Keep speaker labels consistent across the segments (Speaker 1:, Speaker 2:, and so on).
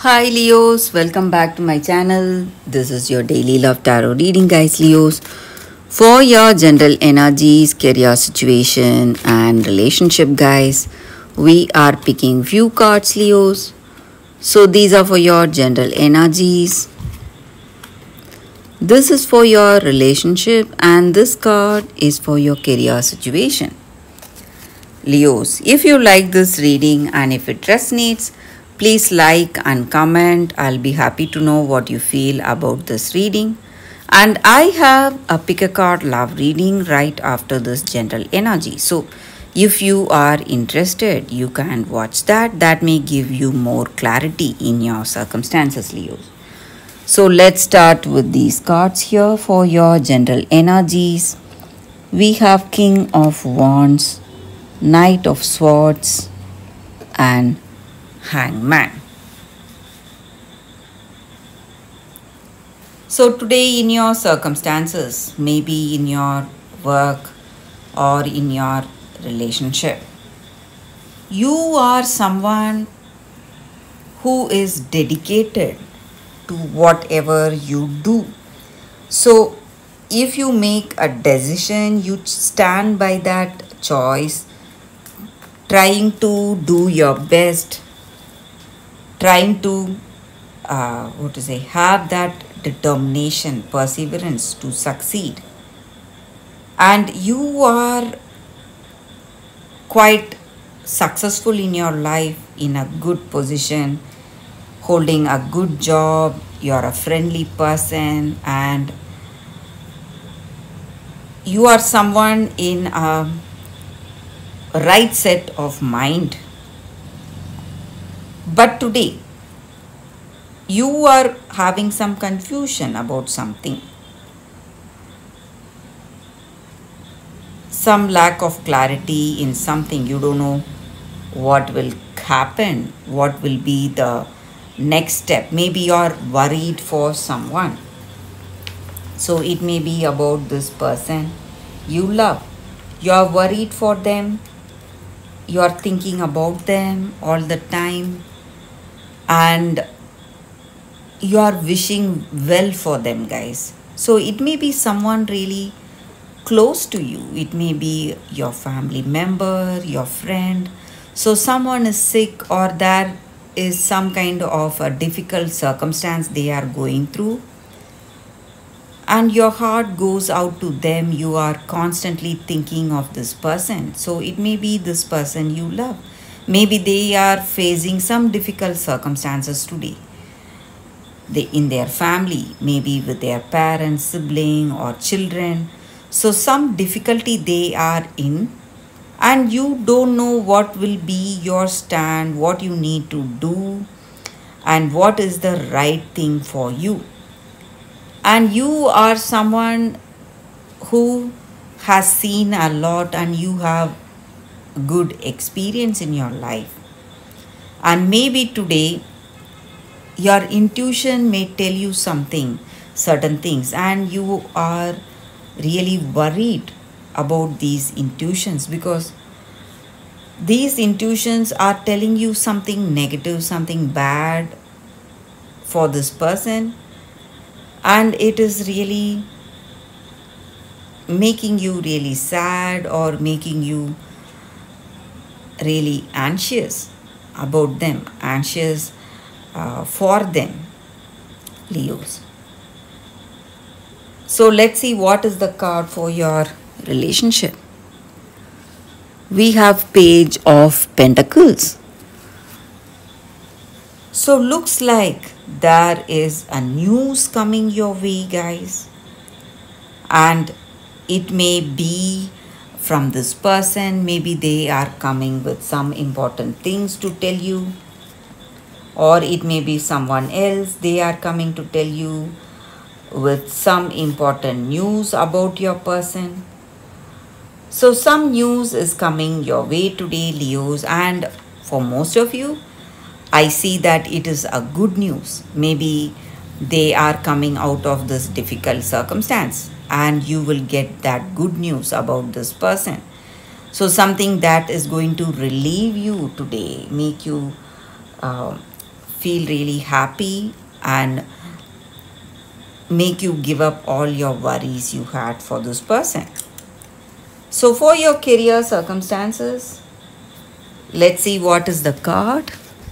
Speaker 1: Hi Leos, welcome back to my channel. This is your daily love tarot reading, guys. Leos, for your general energies, career situation and relationship, guys, we are picking few cards, Leos. So these are for your general energies. This is for your relationship and this card is for your career situation. Leos, if you like this reading and if it resonates, please like and comment. I'll be happy to know what you feel about this reading. And I have a pick a card love reading right after this general energy. So if you are interested, you can watch that. That may give you more clarity in your circumstances, Leos. So let's start with these cards here for your general energies. We have King of Wands, Knight of Swords and Hangman. So today in your circumstances, maybe in your work or in your relationship, you are someone who is dedicated to whatever you do. So if you make a decision, you stand by that choice, trying to do your best, trying to have that determination, perseverance to succeed. And you are quite successful in your life, in a good position, holding a good job, you're a friendly person, and you are someone in a right set of mind. But today, you are having some confusion about something, some lack of clarity in something. You don't know what will happen, what will be the next step. Maybe you're worried for someone. So it may be about this person you love. You're worried for them. You're thinking about them all the time. And you are wishing well for them, guys. So it may be someone really close to you. It may be your family member, your friend. So someone is sick or there is some kind of a difficult circumstance they are going through. And your heart goes out to them. You are constantly thinking of this person. So it may be this person you love. Maybe they are facing some difficult circumstances today. In their family, maybe with their parents, sibling or children. So some difficulty they are in and you don't know what will be your stand, what you need to do and what is the right thing for you. And you are someone who has seen a lot and you have good experience in your life. And maybe today your intuition may tell you certain things, and you are really worried about these intuitions because these intuitions are telling you something negative, something bad for this person, and it is really making you really sad or making you really anxious about them, anxious for them, Leos. So let's see what is the card for your relationship. We have Page of Pentacles. So looks like there is a news coming your way, guys. And it may be from this person. Maybe they are coming with some important things to tell you. Or it may be someone else. They are coming to tell you with some important news about your person. So some news is coming your way today, Leos. And for most of you, I see that it is a good news. Maybe they are coming out of this difficult circumstance and you will get that good news about this person. So something that is going to relieve you today, make you feel really happy and make you give up all your worries you had for this person. So for your career circumstances, let's see what is the card.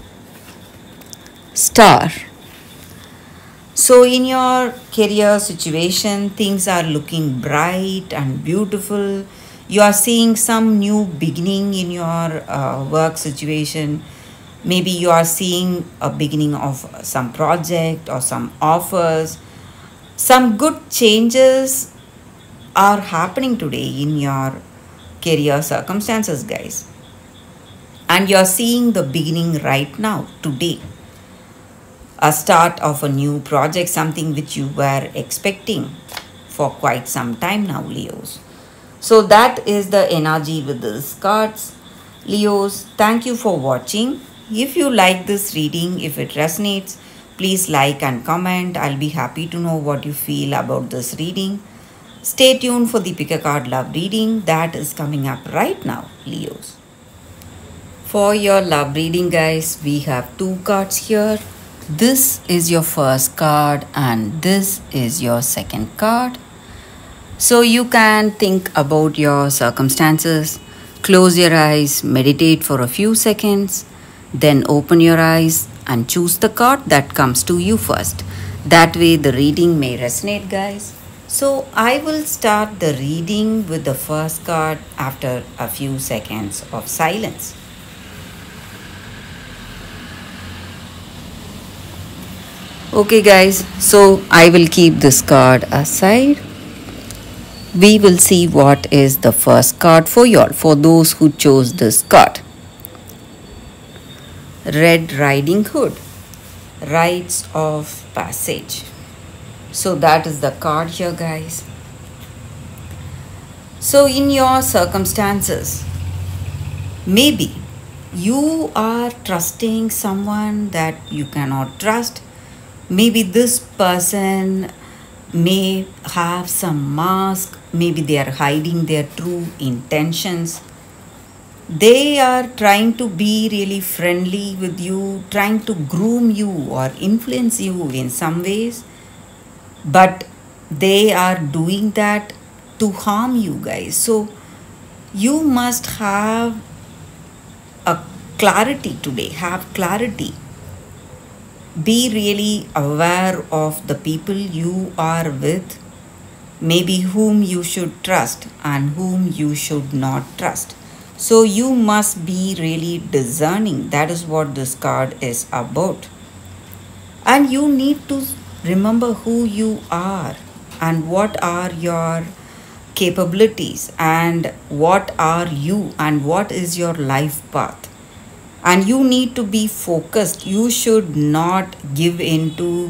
Speaker 1: Star. So in your career situation, things are looking bright and beautiful. You are seeing some new beginning in your work situation. Maybe you are seeing a beginning of some project or some offers. Some good changes are happening today in your career circumstances, guys. And you're seeing the beginning right now, today. A start of a new project, something which you were expecting for quite some time now, Leos. So that is the energy with these cards. Leos, thank you for watching. If you like this reading, if it resonates, please like and comment. I'll be happy to know what you feel about this reading. Stay tuned for the Pick a Card Love reading that is coming up right now, Leos. For your love reading, guys, we have two cards here. This is your first card and this is your second card. So you can think about your circumstances, close your eyes, meditate for a few seconds, then open your eyes and choose the card that comes to you first. That way the reading may resonate, guys. So I will start the reading with the first card after a few seconds of silence. Okay guys, so I will keep this card aside. We will see what is the first card for y'all, for those who chose this card. Red Riding Hood, Rites of Passage. So that is the card here, guys. So in your circumstances, maybe you are trusting someone that you cannot trust. Maybe this person may have some mask. Maybe they are hiding their true intentions. They are trying to be really friendly with you, trying to groom you or influence you in some ways. But they are doing that to harm you, guys. So you must have a clarity today. Have clarity. Be really aware of the people you are with, maybe whom you should trust and whom you should not trust. So you must be really discerning. That is what this card is about. And you need to remember who you are and what are your capabilities and what are you and what is your life path. And you need to be focused. You should not give in to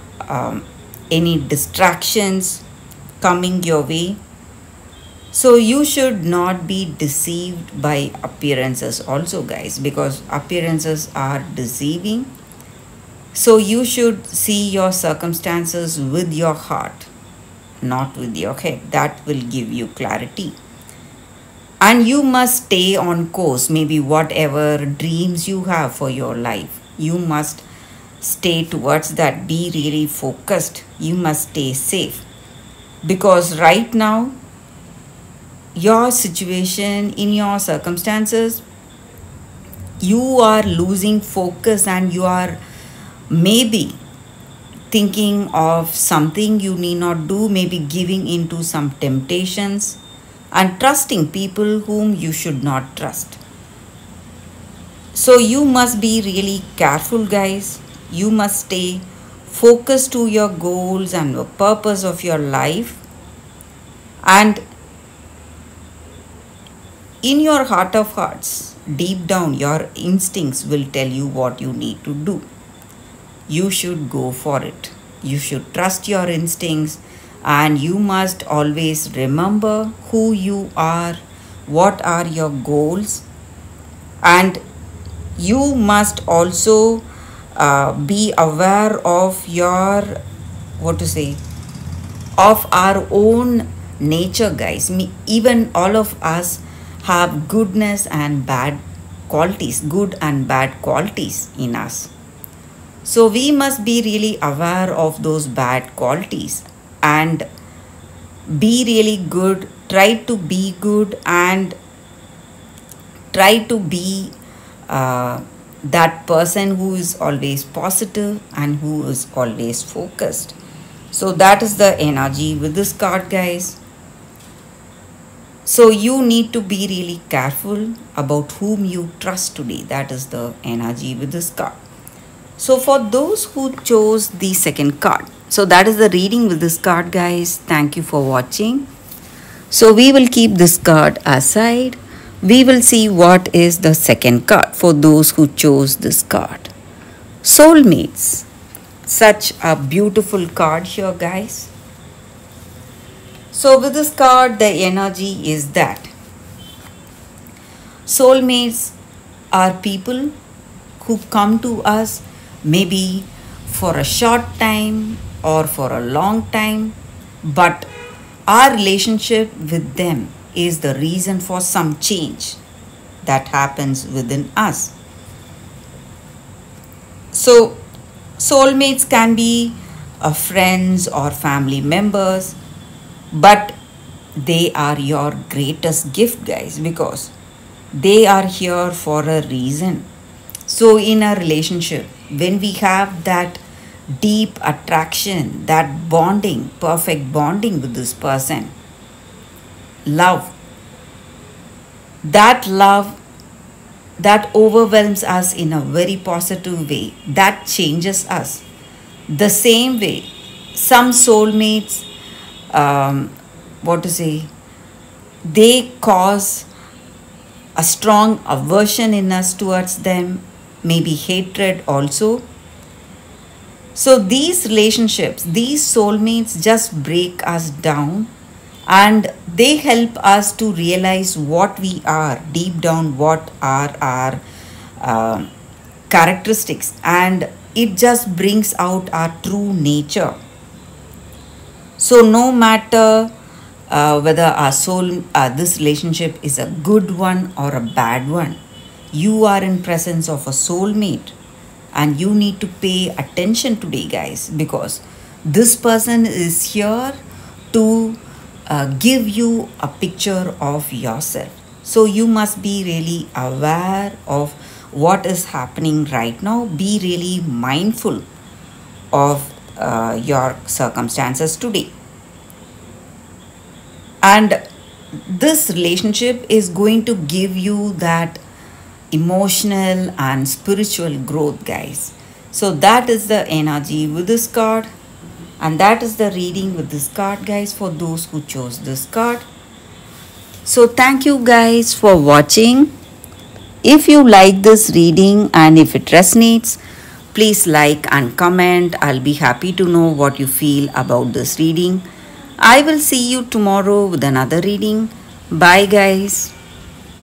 Speaker 1: any distractions coming your way. So you should not be deceived by appearances also, guys, because appearances are deceiving. So you should see your circumstances with your heart, not with your head. That will give you clarity. And you must stay on course. Maybe whatever dreams you have for your life, you must stay towards that. Be really focused. You must stay safe. Because right now, your situation, in your circumstances, you are losing focus and you are maybe thinking of something you need not do, maybe giving into some temptations and trusting people whom you should not trust. So you must be really careful, guys. You must stay focused to your goals and the purpose of your life. And in your heart of hearts, deep down, your instincts will tell you what you need to do. You should go for it. You should trust your instincts. And you must always remember who you are, what are your goals, and you must also be aware of your, of our own nature, guys. Even all of us have goodness and bad qualities, good and bad qualities in us. So we must be really aware of those bad qualities and be really good. Try to be good and try to be that person who is always positive and who is always focused. So that is the energy with this card, guys. So you need to be really careful about whom you trust today. That is the energy with this card. So for those who chose the second card, so that is the reading with this card, guys. Thank you for watching. So we will keep this card aside. We will see what is the second card for those who chose this card. Soulmates. Such a beautiful card here, guys. So with this card, the energy is that soulmates are people who come to us maybe for a short time or for a long time, but our relationship with them is the reason for some change that happens within us. So soulmates can be friends or family members, but they are your greatest gift, guys, because they are here for a reason. So in a relationship, when we have that deep attraction, that bonding, perfect bonding with this person, love that overwhelms us in a very positive way, that changes us. The same way some soulmates, they cause a strong aversion in us towards them, maybe hatred also. So these relationships, these soulmates just break us down and they help us to realize what we are deep down, what are our characteristics, and it just brings out our true nature. So no matter whether this relationship is a good one or a bad one, you are in presence of a soulmate and you need to pay attention today, guys, because this person is here to give you a picture of yourself. So you must be really aware of what is happening right now. Be really mindful of your circumstances today. And this relationship is going to give you that emotional and spiritual growth, guys. So that is the energy with this card, and that is the reading with this card, guys, for those who chose this card. So thank you guys for watching. If you like this reading and if it resonates, please like and comment. I'll be happy to know what you feel about this reading. I will see you tomorrow with another reading. Bye, guys.